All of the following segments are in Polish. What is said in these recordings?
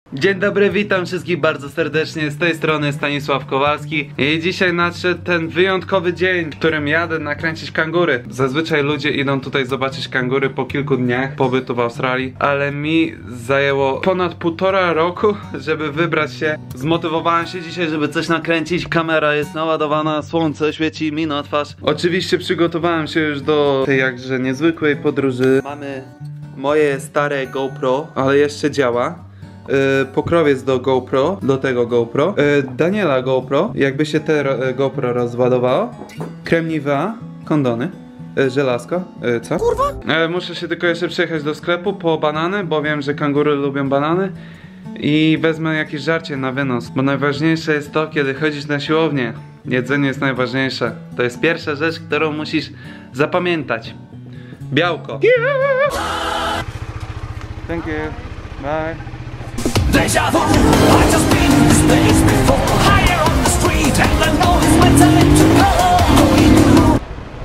Dzień dobry, witam wszystkich bardzo serdecznie, z tej strony Stanisław Kowalski. I dzisiaj nadszedł ten wyjątkowy dzień, w którym jadę nakręcić kangury. Zazwyczaj ludzie idą tutaj zobaczyć kangury po kilku dniach pobytu w Australii, ale mi zajęło ponad 1,5 roku, żeby wybrać się. Zmotywowałem się dzisiaj, żeby coś nakręcić. Kamera jest naładowana, słońce świeci mi na twarz. Oczywiście przygotowałem się już do tej jakże niezwykłej podróży. Mamy moje stare GoPro, ale jeszcze działa. Pokrowiec do GoPro, do tego GoPro, Daniela GoPro, jakby się te GoPro rozładowało, krem Nivea, kondony, żelazko, co? Kurwa! Muszę się tylko jeszcze przejechać do sklepu po banany, bo wiem, że kangury lubią banany i wezmę jakieś żarcie na wynos, bo najważniejsze jest to, kiedy chodzisz na siłownię. Jedzenie jest najważniejsze. To jest pierwsza rzecz, którą musisz zapamiętać. Białko. Yeah! Thank you. Bye. Deja vu, I just been in this place before. Higher on the street and the noise went to go.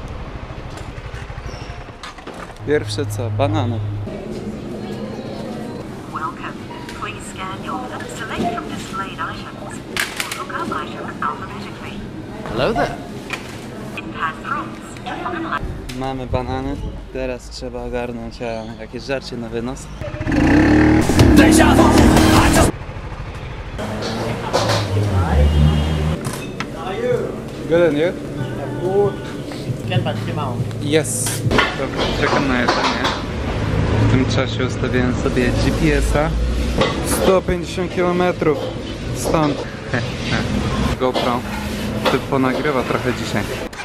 Pierwsze co? Banany. Welcome. Please scan your select from displayed items or look up item alphabetically. Hello there. Impact prompts to finalize. Mamy banany. Teraz trzeba ogarnąć jakieś żarcie na wynos. Deja vu, I just Good and you? Yes. Dobra, czekam na jedzenie. W tym czasie ustawiłem sobie GPS-a. 150 km stąd. GoPro ponagrywa trochę dzisiaj.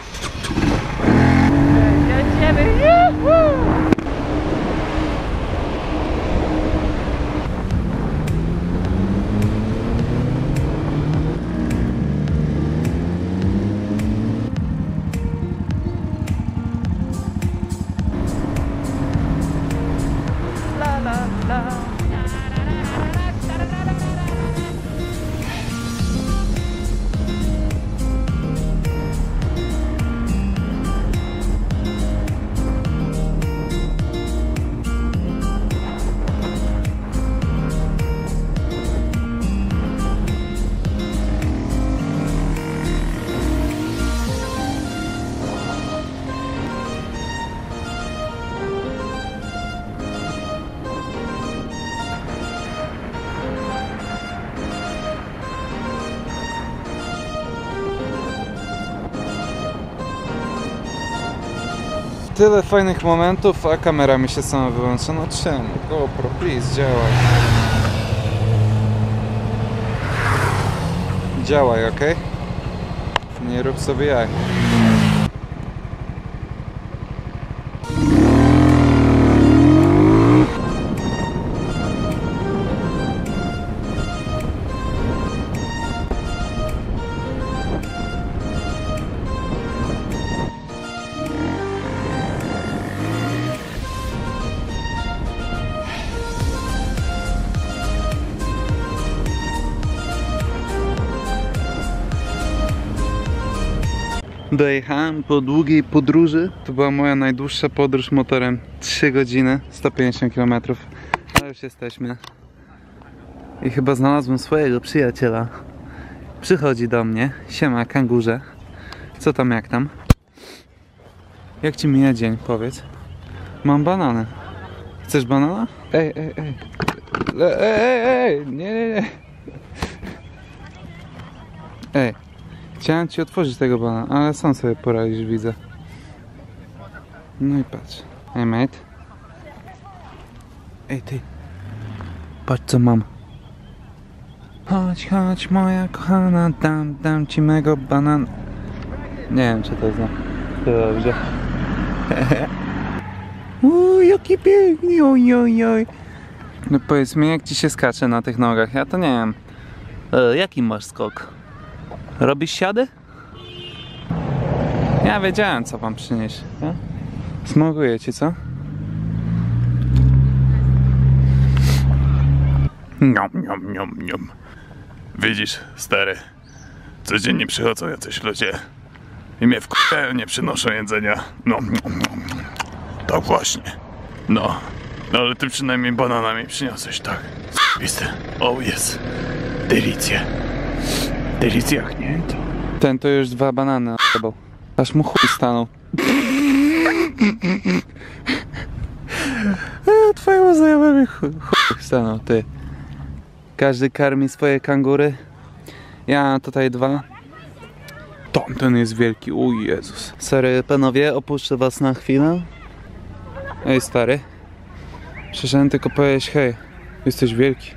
Tyle fajnych momentów, a kamera mi się sama wyłącza. No czemu? GoPro, please, działaj. Działaj, ok? Nie rób sobie jaj. Dojechałem po długiej podróży. To była moja najdłuższa podróż motorem. 3 godziny, 150 km. Ale już jesteśmy. I chyba znalazłem swojego przyjaciela. Przychodzi do mnie. Siema, kangurze. Co tam, jak tam? Jak ci mija dzień, powiedz? Mam banany. Chcesz banana? Ej, ej, ej. Ej, nie. Ej. Chciałem ci otworzyć tego banana, ale sam sobie poradzisz, widzę. No i patrz. Hey mate. Ej ty. Patrz co mam. Chodź, chodź moja kochana, dam ci mego banana. Nie wiem czy to znam. To dobrze. Jaki piękny, oj. No powiedz mi, jak ci się skacze na tych nogach? Ja to nie wiem. Jaki masz skok? Robisz siady? Ja wiedziałem co wam przynieść. Ja? Smakuje ci, co? Niom. Widzisz, stary, codziennie przychodzą jacyś ludzie i mnie wkurzają, nie przynoszą jedzenia. No, tak właśnie. No, ale ty przynajmniej banana mi przyniosłeś, tak? Listy. O jest. Delicje. Delicje jachnięto. Ten to już 2 banany odjebał. Aż mu chuj stanął. Twojemu znajomemu chuj stanął, ty. Każdy karmi swoje kangury. Ja mam tutaj 2. Ten jest wielki, o Jezus. Sorry panowie, opuszczę was na chwilę. Ej stary. Przyszedłem tylko powiedzieć, hej, jesteś wielki.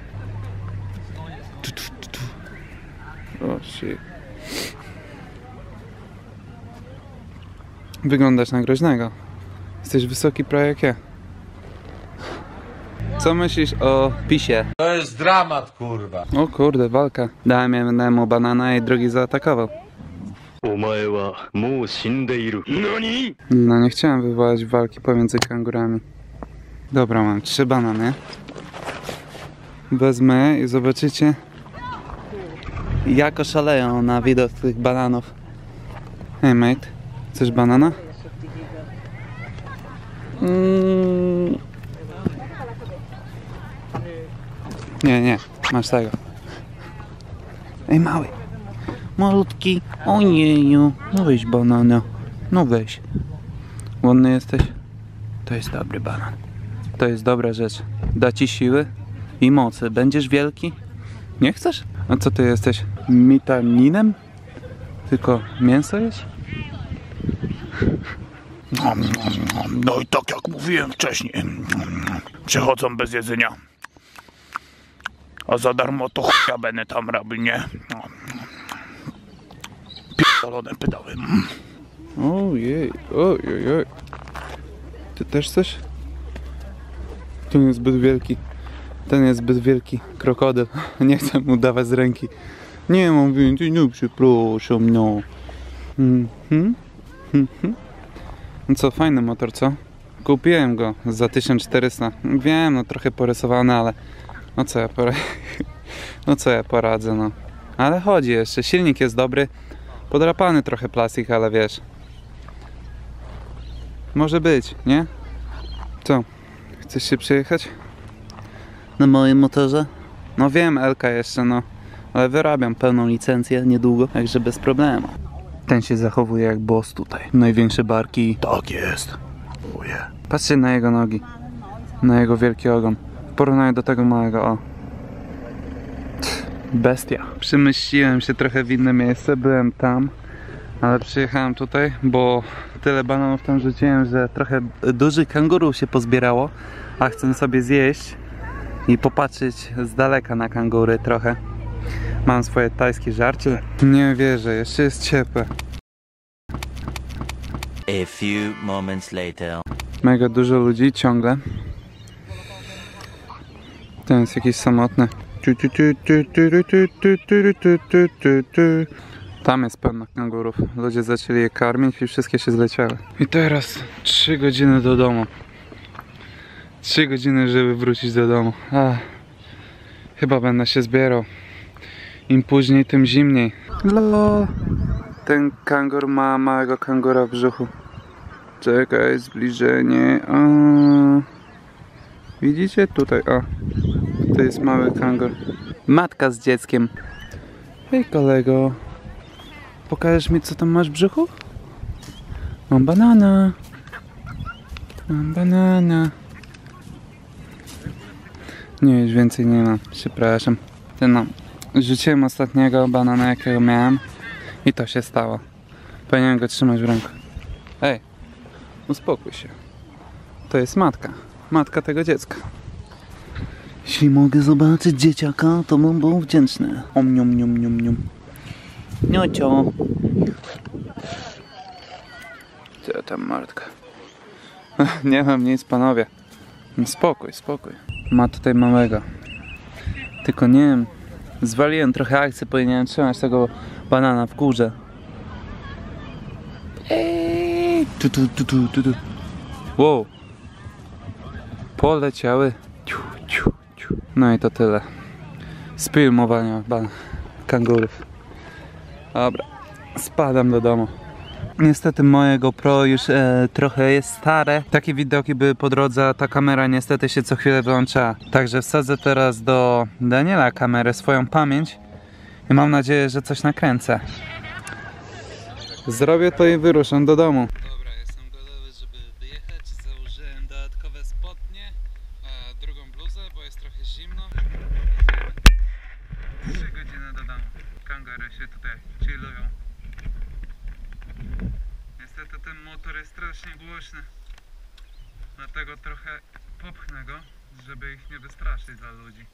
O shit. Wyglądasz na groźnego. Jesteś wysoki prawie jak ja. Co myślisz o pisie? To jest dramat, kurwa. O kurde, walka. Dałem jednemu banana i drugi zaatakował. No nie chciałem wywołać walki pomiędzy kangurami. Dobra, mam 3 banany. Wezmę i zobaczycie, jak oszaleją na widok tych bananów. Hey mate, chcesz banana? Nie, masz tego. Ej mały, malutki, ojeju, no weź banana, no weź. Głodny jesteś? To jest dobry banan. To jest dobra rzecz. Da ci siły i mocy. Będziesz wielki? Nie chcesz? A co ty jesteś? Mitaninem? Tylko mięso jesz? No i tak jak mówiłem wcześniej. Przychodzą bez jedzenia. A za darmo to chuja będę tam robił, nie? Pierdolone pedały. Ojej, ojej. Ty też chcesz? Ten jest zbyt wielki. Ten jest zbyt wielki. Krokodyl. Nie chcę mu dawać z ręki. Nie mam więcej, no przepraszam, no. No co, fajny motor, co? Kupiłem go za 1400. Wiem, no trochę porysowany, ale no co ja poradzę, no. Ale chodzi jeszcze, silnik jest dobry. Podrapany trochę plastik, ale wiesz. Może być, nie? Co? Chcesz się przejechać? Na moim motorze? No wiem, Elka jeszcze, no. Ale wyrabiam pełną licencję niedługo, także bez problemu. Ten się zachowuje jak boss tutaj. Największe barki. Tak jest. Uje. Patrzcie na jego nogi. Na jego wielki ogon. W porównaniu do tego małego, o. Bestia. Przemyśliłem się trochę w inne miejsce, byłem tam, ale przyjechałem tutaj, bo tyle bananów tam rzuciłem, że trochę dużych kangurów się pozbierało, a chcę sobie zjeść i popatrzeć z daleka na kangury trochę. Mam swoje tajskie żarcie. Nie wierzę, jeszcze jest ciepłe. A few moments later. Mega dużo ludzi ciągle. Ten jest jakiś samotny. Tam jest pełno kangurów. Ludzie zaczęli je karmić i wszystkie się zleciały. I teraz 3 godziny do domu. 3 godziny, żeby wrócić do domu. Chyba będę się zbierał. Im później, tym zimniej. Lol. Ten kangur ma małego kangura w brzuchu. Czekaj, zbliżenie. Widzicie? Tutaj, o. To jest mały kangur. Matka z dzieckiem. Hej kolego. Pokażesz mi, co tam masz w brzuchu? Mam banana. Mam banana. Nie, już więcej nie mam. Przepraszam. No, rzuciłem ostatniego banana, jakiego miałem. I to się stało. Powinienem go trzymać w ręku. Ej, uspokój się. To jest matka. Matka tego dziecka. Jeśli mogę zobaczyć dzieciaka, to bym był wdzięczny. Nium. Niocio. Co tam, Martka? Nie mam nic, panowie. Spokój. Ma tutaj małego. Tylko nie wiem. Zwaliłem trochę akcji, powinienem trzymać tego banana w górze. Wow. Poleciały. No i to tyle. Z filmowania kangurów. Dobra. Spadam do domu. Niestety moje GoPro już trochę jest stare. Takie widoki były po drodze, a ta kamera niestety się co chwilę wyłącza. Także wsadzę teraz do Daniela kamerę swoją pamięć i mam nadzieję, że coś nakręcę. Zrobię to i wyruszam do domu. Dobra, jestem gotowy, żeby wyjechać. Założyłem dodatkowe spodnie, a drugą bluzę, bo jest trochę zimno. 3 godziny do domu. Kangury się tutaj chillują. Niestety ten motor jest strasznie głośny, dlatego trochę popchnę go, żeby ich nie wystraszyć dla ludzi.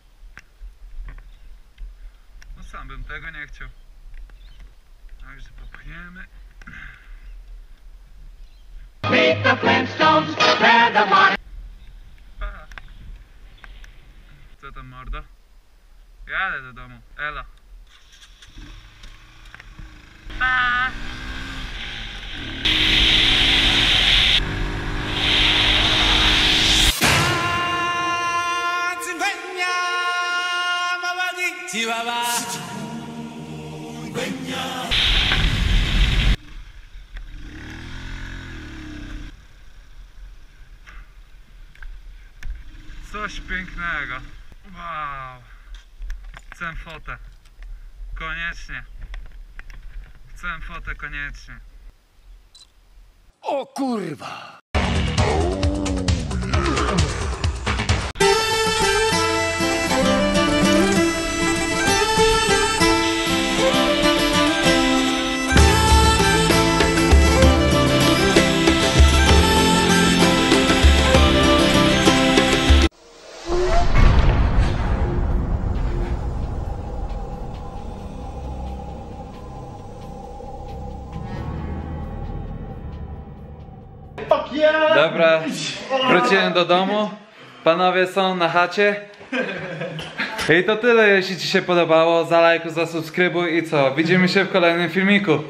No sam bym tego nie chciał. Także popchniemy. Meet the Flintstones, they're the money. Co tam, mordo? Jadę do domu. Elo. Pa! Coś pięknego. Wow. Chcę fotę. Koniecznie. Chcę fotę koniecznie. O kurwa! Dobra, wróciłem do domu. Panowie są na chacie. I to tyle, jeśli ci się podobało. Zalajkuj, zasubskrybuj i co? Widzimy się w kolejnym filmiku.